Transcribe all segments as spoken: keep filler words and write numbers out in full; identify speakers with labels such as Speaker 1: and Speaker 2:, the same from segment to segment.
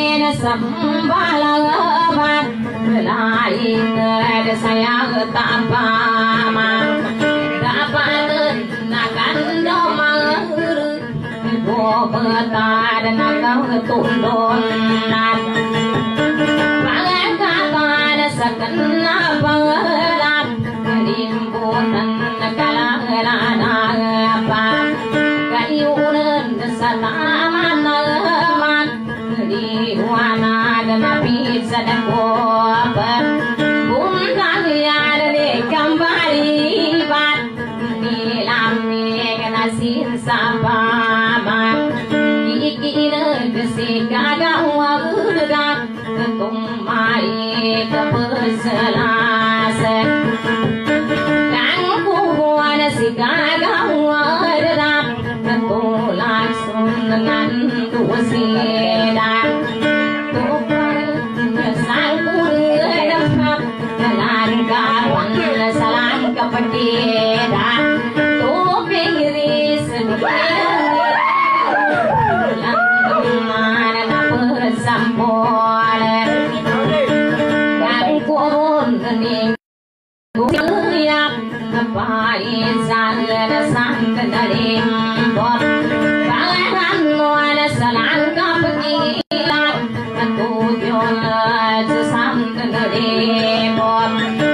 Speaker 1: sembalaban lain ada sayang tanpa dapat nakan domang bobetan nakau tundon pangan kata sakena pangelam limbutan kalangan apa kayunan salaman di wana dan pizza dan koper bukan ada di kembali bat di lami nasin sabama ikin kesi gaga wabudak tumai keperselasan dan kuwana si gaga wabudak ketolak dengan tuasidang salam kepada tu pengiris mana bersampol dan kurun kening yang kepain sana sang kedalim bot pangan nuana salam kepikiran tujuan sesam kedalim bot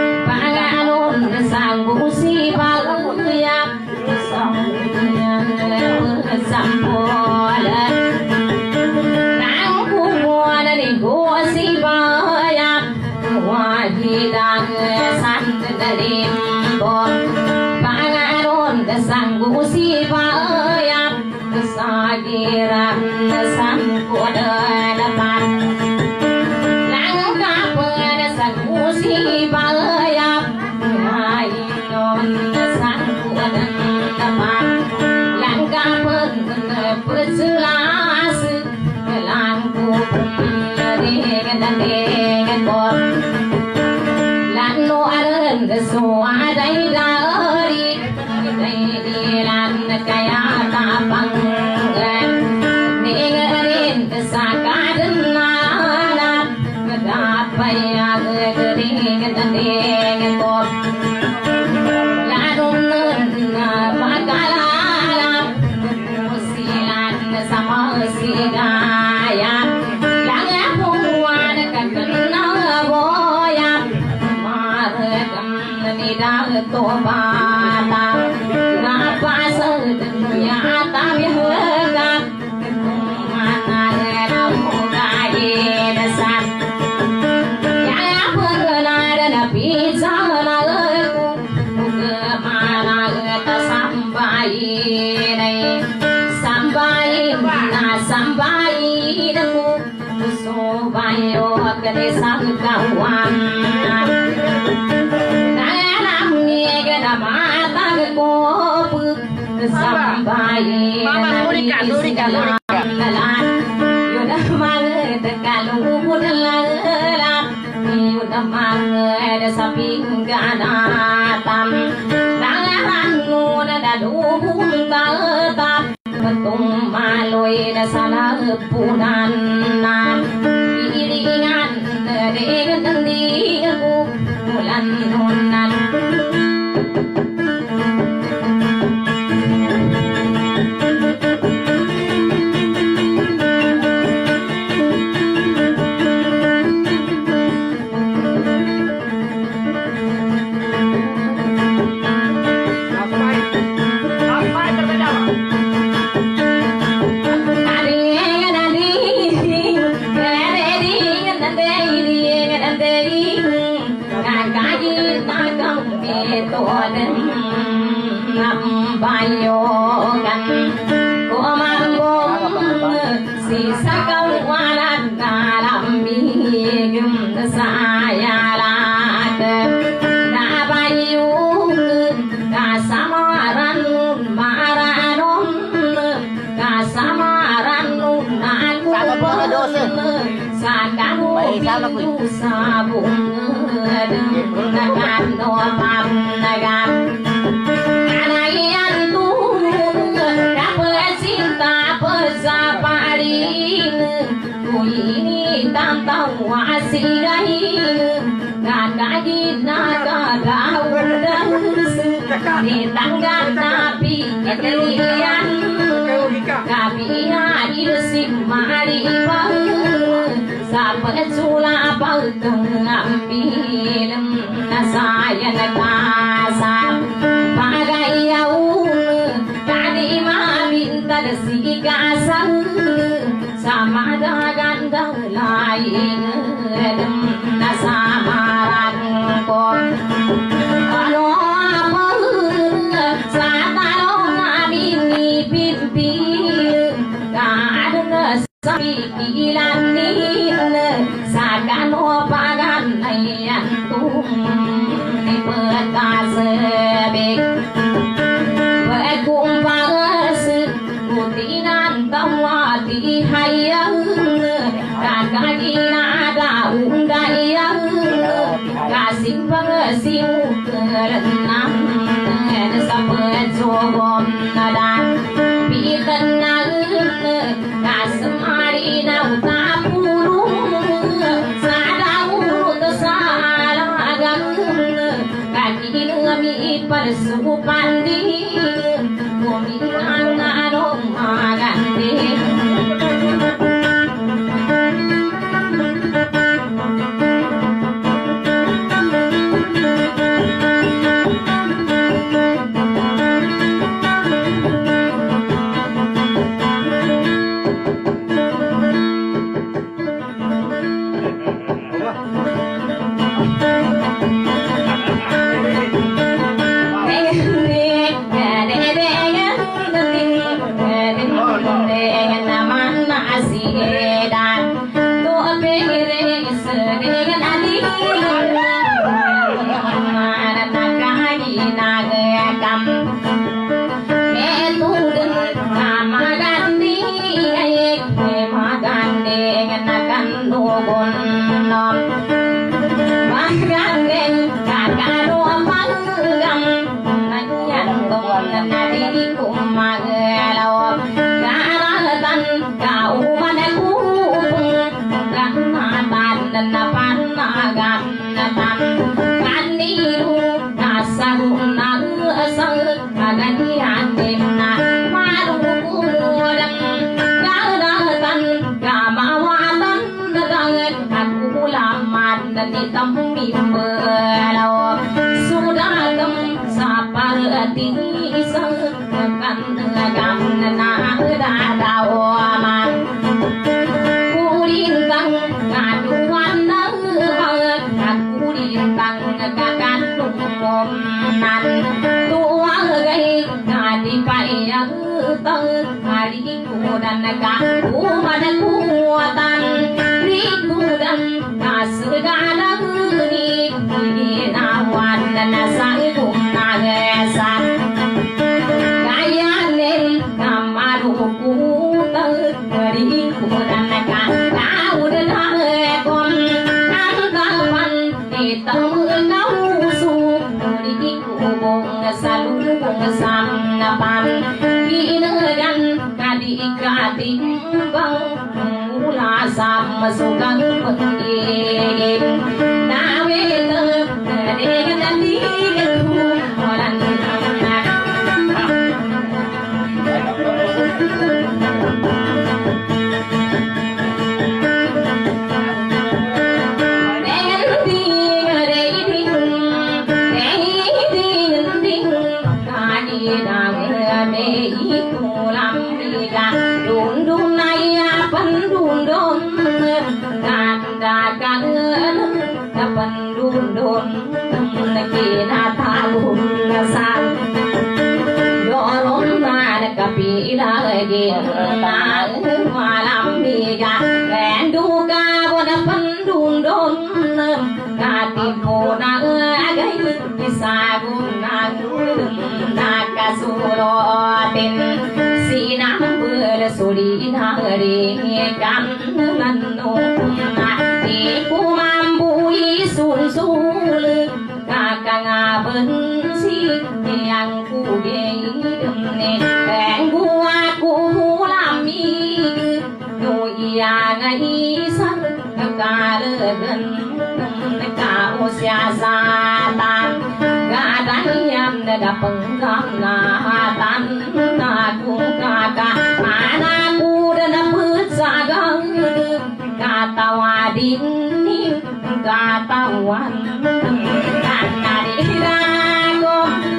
Speaker 1: sanggup si baluya sanggunya bersampola nangku muana di gua si baya wajidang sandalim bom pangaron sanggup si baya kesagiran sangku depan nangka pada sanggup si baya sangku dan teman langkah perselas langku dengan dan dengan bom lanu aren suadai dari dari lan kaya tapang dengerin kesakadan nana dapat yang dengan dan dengan bom gaya langit puan kenal boya marekam nida tobata ngapa sedunia tapi harga mana ramu gaya dasar ya pernah ada pizza lagu kemana kita sampai sampai sampai daku sobayo kade sangkawan dalam ni kada mata kopu sampai mama nurika nurika nurika yoda manget kalau mudala yoda manget saping gana tam dalam nuda dahum ta tung maloi na sana punan na iringan dengan diriku bulan nunan bayogan ko mambom sisa kawanan dalam bigum sayalat na bayung kasamaran maranon kasamaran aku sakamu itu sabung dengan doam nagan anayan tu dapat cinta persapari ini tau wasi gai Kakagi naga daudas Di tangga nabi kekelian Kami hari simari bang Sampai cula pautung ambil Nasaya nakasam Pagai yaun Tadi minta desi kasar Sama dengan lain Nasamaran kok Kalau apa Saat kalau ngabini pipi Kadang sepikiran ni Sakan opagan Nayantung Ni petas sebik Berkumpang Kutinan tawati hayang Kakagi nada undayang Kasih pengesih kerenang Sampai jogom nadan Pikan nagen Kasemari nau tapurung Sadau kesalagang Kaki ngami persupandi Bumi angarong magandi Masukkan penggigit Nawe tetap dengan nanti Orang pendudun kita tahu ngasal dorong mana kapila lagi malam biga renduga pada pendudun kati puna agai bisa guna naga surotin sinam bersuri hari kan nanu ibu mampu isul sul kakang bensi yang ku demne engku aku lami no iya ngai san kalegan ka usya satan gadanyam nada penggam nahatan naku kaka anakku dan pesagang kata wadini kata wan karena dirago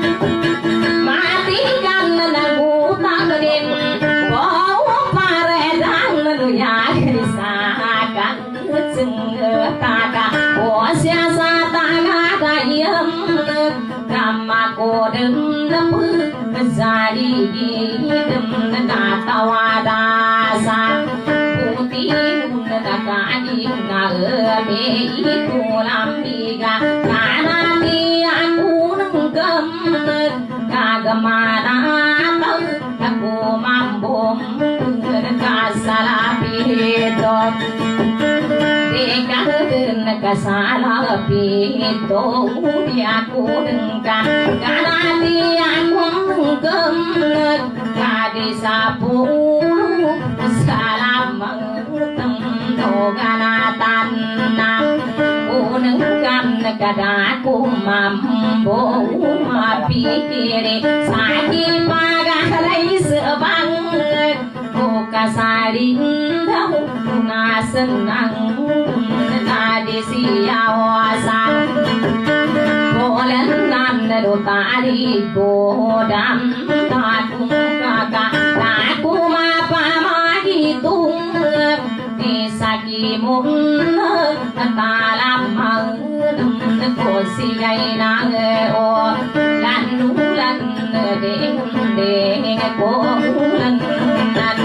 Speaker 1: matikan lagu takdim bawa paredan ya disakan kaka osya satanga kayam kama kodem lembu jadi dem kata wadasa putih kani ngame itu lambiga karena dia kunengkem kagemana aku mampu kasalapito dekaden kasalapito dia kunengkan karena dia kunengkem kadisapulu salam ganatan unengkan negadaku mampu mapikiri sakit pagalai sebang buka sarindah na senang tadi siawasan bolen nan do tadi godam taku kakak taku mapa magitung sakimun talam mangdum kosi gaina o lanu lan deng deng ko lan lan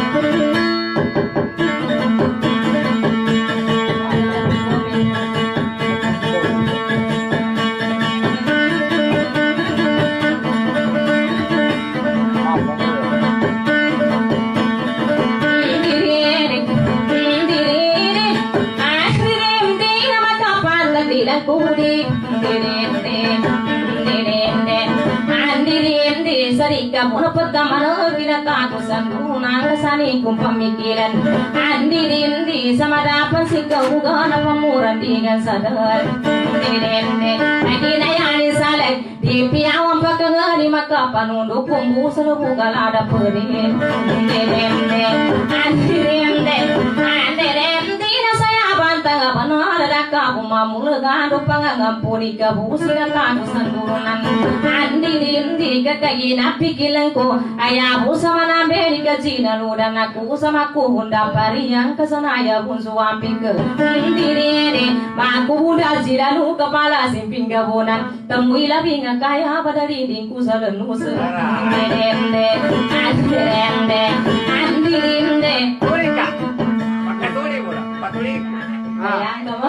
Speaker 1: kudi dirende dirende andirende sarika munapata mano binata kusanguna kasani kumpamikiran andirende samadapan sikauga napamuran dengan sadar dirende adina yani salek di piawam pakangani maka panundu kumbu selubu galada pedin dirende andirende andirende tanga panala daka bumamula gado pangangampuni kabusina taku sandurunan andi indi kakagina pikilangko ayabu sama namberi kajina ludan aku sama ku hunda pariang kesanaya bunsu amping ke indi maku hunda jiralu kepala simping gabonan temui labi ngakaya pada dinding kusalan nusa andi indi andi indi andi indi
Speaker 2: Turika pakai turi bola pak turi
Speaker 1: ayang kamu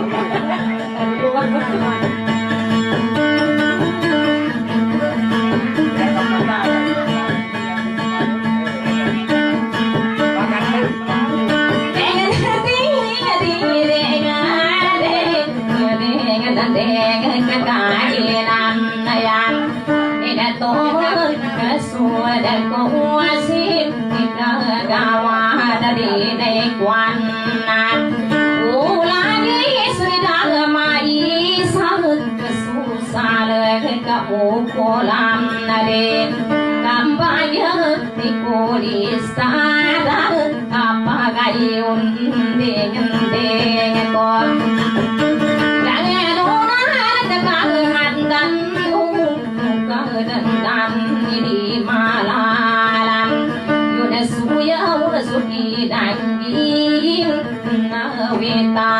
Speaker 1: dan kuasim kita gawa dari nekwanan ulagi sedang mai salut kesusah ke ukolam nade kampanye dikulis sadar apa gayun dengan dengan kon jangan orang dekat dan dan dan ini malalan yuda suya uda suki dangin na weta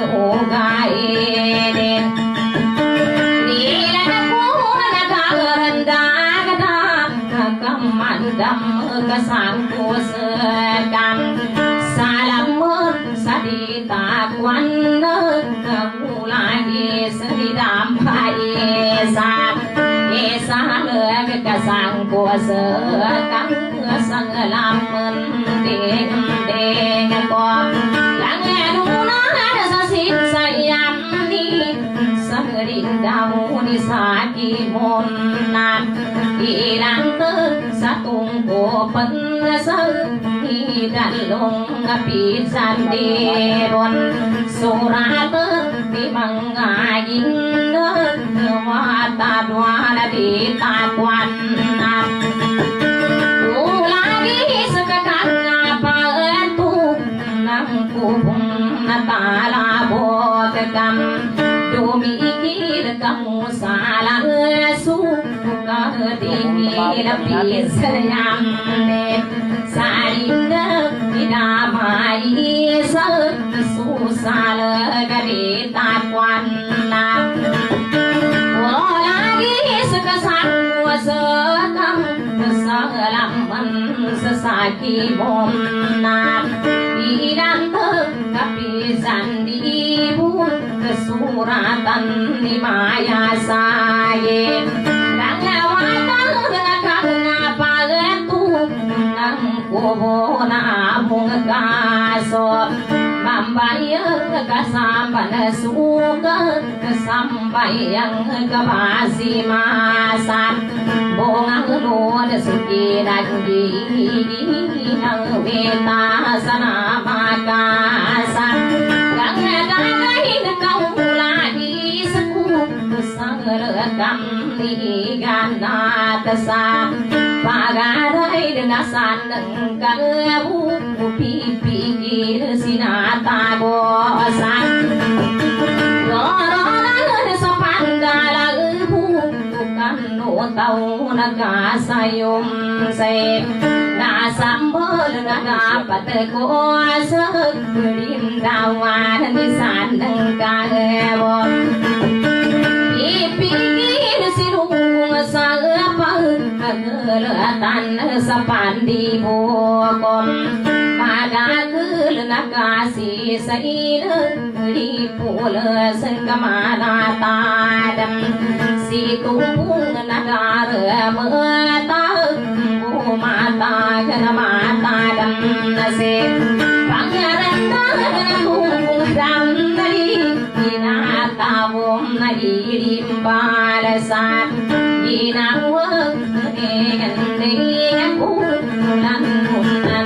Speaker 1: ogaiden nila ko na karanda kada kamandam kasang kusekan salam sadita kwan mulai sedam paisa esa le kasang kuasa kang sang lam deng deng ko lang nuna sa sit sayam ni sang rindau ni saki monan ilang te satung ko pen sa ni dalong api sandiron so bằng ngài nước hoa ta đoa là đi ta quan nam u lagi sekatan apa tu nang kubung ta la bo kam do mikir kamu salah su ka dingin api sayang ne sarinda idamai sa susah gadi takwan nam lagi sekesan sekam kesalaman sesaki bom nam idam tapi sandi pun kesuratan di maya saya dan lewatan dengan apa itu nang kubona mung kaso mambayang kasampan suka kesambayang kebasi masan bongang lod suki dagi nang weta sana makasan gang gagahin kau lagi seku sangrekam ni ganat sa pagarai dengan sandeng kalebu pikir sinata bosan lorolan sepandala bukan no tau naga sayum se na sambol na dapat kuasa berindawan di sandeng kalebu pikir sirung sagapa kelatan sapandi bokom pada kelakasi saina di pula sengkamana tadam si tumpung nadara mata mata kena mata dam nase pangaran tumpung dam dari inata bom nadi rimbalasan inawang dengan dengan bulan bulan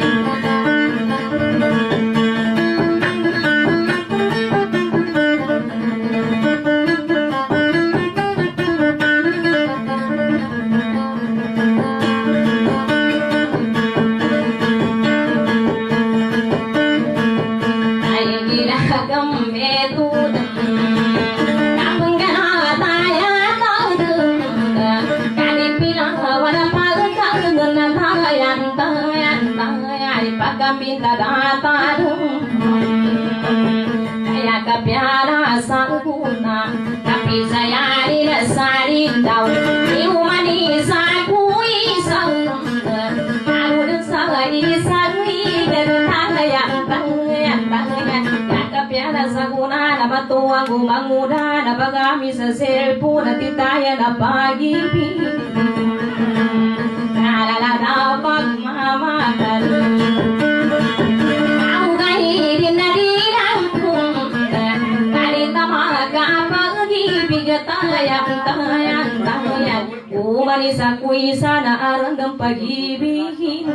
Speaker 1: minta datang kayak kepiara sang guna tapi saya tidak saling tahu ibu manis aku isang aku dan saya isang dan tanda yang tangan tangan kayak kepiara sang guna dapat tuang gumang muda dapat kami seselpu nanti tanya dapat pagi la la dapat mama tadi tayang tayang tayang umanis aku sana arandam pag-ibigin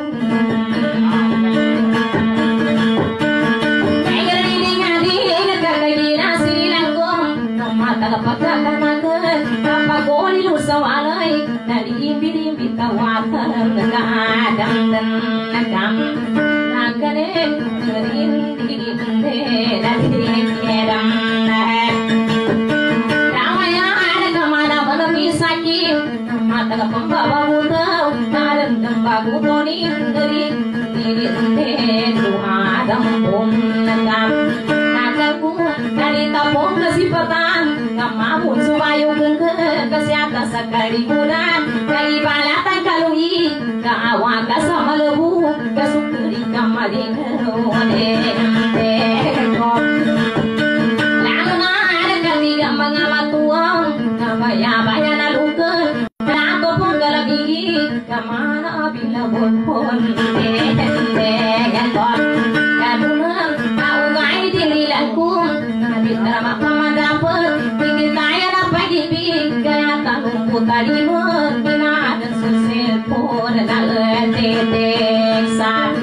Speaker 1: kapag ulilu sa walay nalimbit-imbit kawatan nagkadang dan nagkam nagkanin nagkadindi nagkadindidam mata pembawa mutau naran tembagu toni dari diri tentu adam pun nakam nakaku dari tapong kesipatan ngamamun suwayo ke kesehatan sekali bulan dari balatan kalui kawa kasama lebu kasukuri kamari ode tekop lalu ada kali mengamat tuang kabaya baya nalukeun kamana bila bonpon dengan kon kadunang tau gai dililanku bintara makamadapat pikir kaya dapat dibik kaya tanggung putari mengina dan susil pun naletetek sa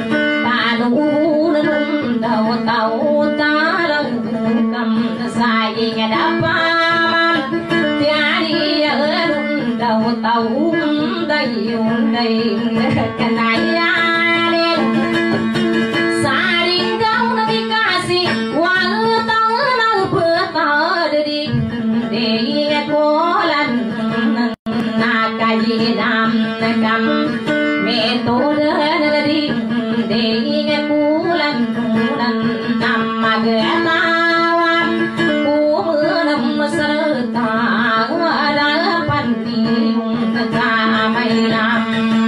Speaker 1: tanung nung tau tau tarang kam sayang ada man tiari ơn đầu tàu đầy đầy cái này lên sa đình đâu nó đi ca si quang tao nó bữa tao đi để cô lần na cái gì làm cầm mẹ tôi đã đi để cô lần lần nằm mà ghé tao cô mưa nằm sơ ta đã pan đi ta mày làm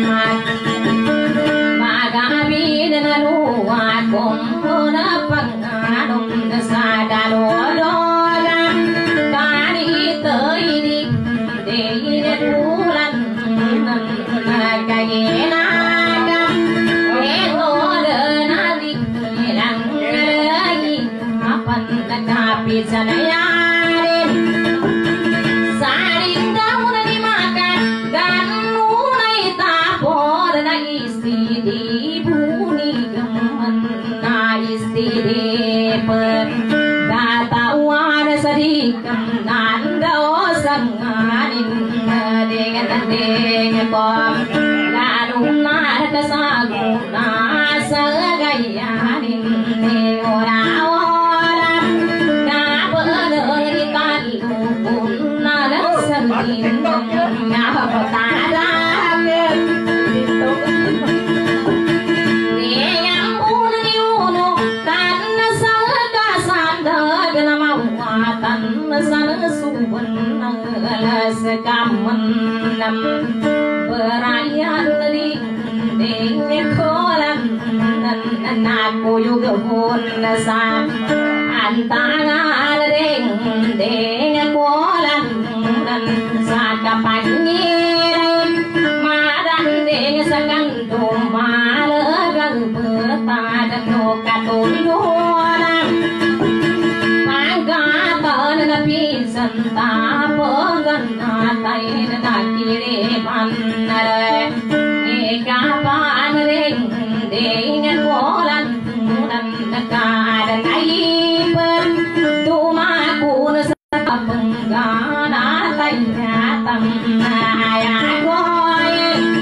Speaker 1: mà gà bi na lu à cũng na pang đông sa đà lo đó ta đi tới đi để cô lần cái gì na tapi sanayari saring daun dimakan dan nunai tapor na isti di buni gemen na isti di per datauan sedikam nan dosan nganin dengan dengan kom lalu nar kesaguna sagayanin ne orang perayaan dengan kolam dan aku juga pun san antara dengan kolam dan saat panggilan madan dengan sekantum malagan bertada nokatun dolan pangkatan nabi santa pegan atai nakire panare ikapan ring dengan kolan dan nakadan aipen tumaku penggana tayatan ayah goy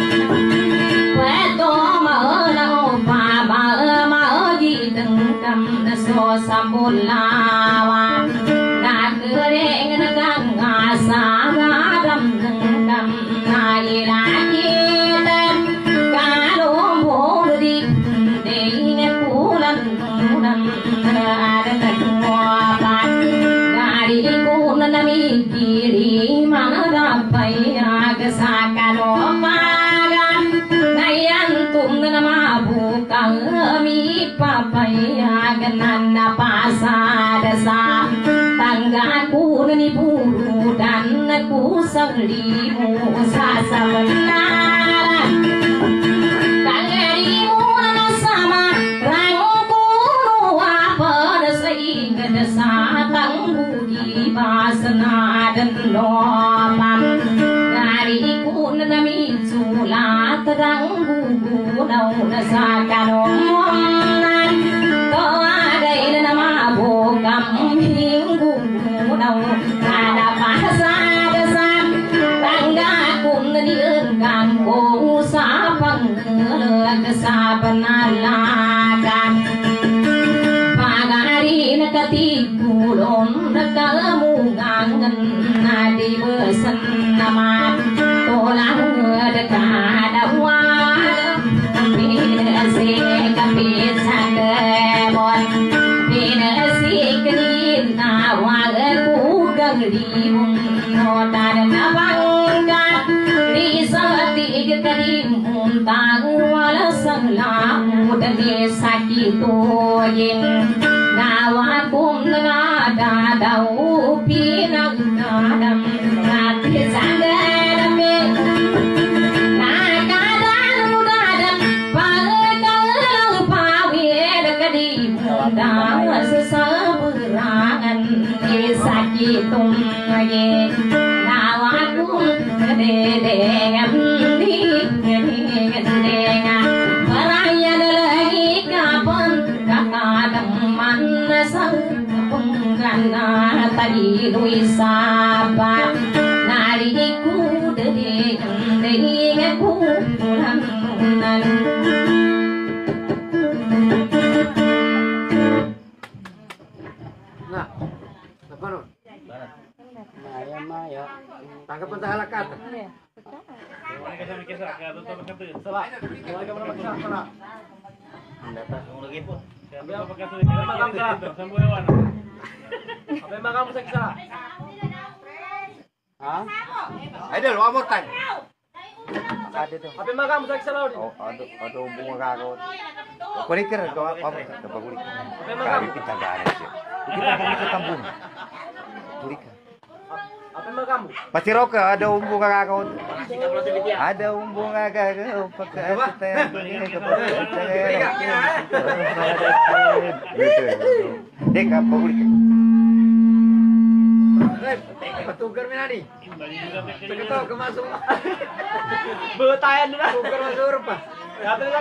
Speaker 1: peto mở lâu pa mở mở gì từng cầm so sambulawa đã cứ đến gang asa ga đâm từng cầm ai là tên cả đốm bố đi để nghe cú lần lần ada hoa ban dari ku nami kiri mana dapai aga sakalo magan nayan tum nama bukan mi papai aga nana pasada sa tangga ku nani buru dan ku selimu sasa benar kalimu nana sama rangku apa sehingga desa tanggu di basna dan lopam dari kun nami sulat ranggu gunau nasakan omongan to ada nama bokam minggu gunau ada bahasa desan tangga kun diengkang ko sapang kesaban alakan pagari nakatipulon nakamu ngangen nadi besen nama tolang dekada wal pina se kapit sandebon pina se kedin awal ku gangdi mun notan nabangkan risati kedim untang wala sanglamu demi sakito yin nawa kum nada dau pinang nadam nati sandame nakadan mudadam pagkalang pawir kedim undang seseberangan sakitum ye nawa kum dengan di dengan perayaan lagi kapan kakak teman sang penggana tadi lui sapa nariku dede dede ku pulang nan
Speaker 2: Nah, apa no? Maya maya. Tangkap pentah halakat. Iya. Salah. Mulai kamu nama kisah salah. Data lagi pun. Apa yang pakai tulis? Apa kamu salah? Sampai hewan. Apa yang kamu salah? Hah? Ada lu amor time. Ada tuh. Apa yang kamu salah? Oh, ada ada bunga kakak. Kulikir kau apa? Dapat kulik. Kami kita dah ada sih. Kita ke kampung. Kulik. Apa yang kamu? Pasti roka ada umbu kakak. Ada umbu kakak pakai teh. Dek apa kulik? Petugar minani. Begitu kemasuk. Betayan dah. Petugar masuk apa? Ya terus.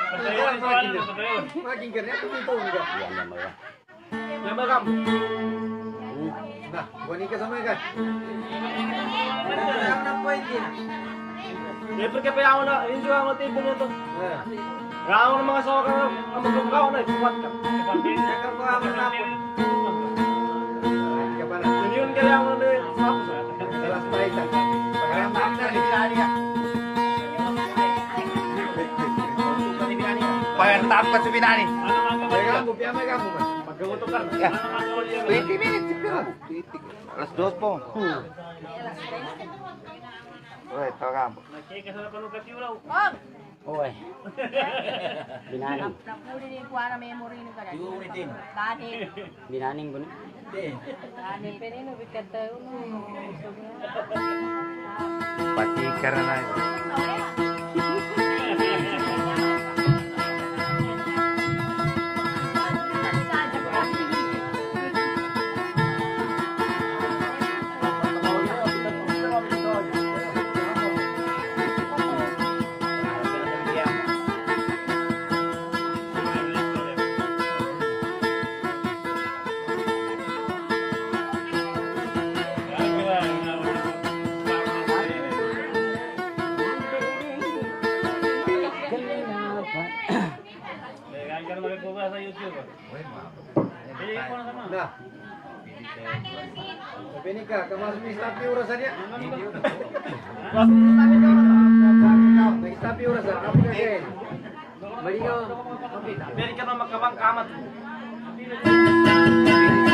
Speaker 2: Makin kerja tuh itu enggak. Nama kamu? Nah, gua nikah sama kan? Kamu ngapain ini? Dia pergi ke yang mana? Ini juga mati pun itu. Kau nama kau kau kamu kau nak kuat kan? Kau kau apa apa? Kepala. Tujuan ke yang mana? Jelas baik kan? Sekarang mana di dia? Bayar tanpa sebinani. Kamu biar kamu mas. Magawa tukar. Ya. twenty minutes juga. Alas dos po. Oi, tahu kamu. Oi. Binani.
Speaker 3: Napuri din ko ana memory ni kada.
Speaker 2: Ulitin.
Speaker 3: Tani.
Speaker 2: Binaning bun.
Speaker 3: Tani perino bikata uno.
Speaker 2: Pati karena nah, tapi ini kak, kemas tapi urasannya. Tapi urasan, apa kayak? Beliau, biar kita makabang kamat.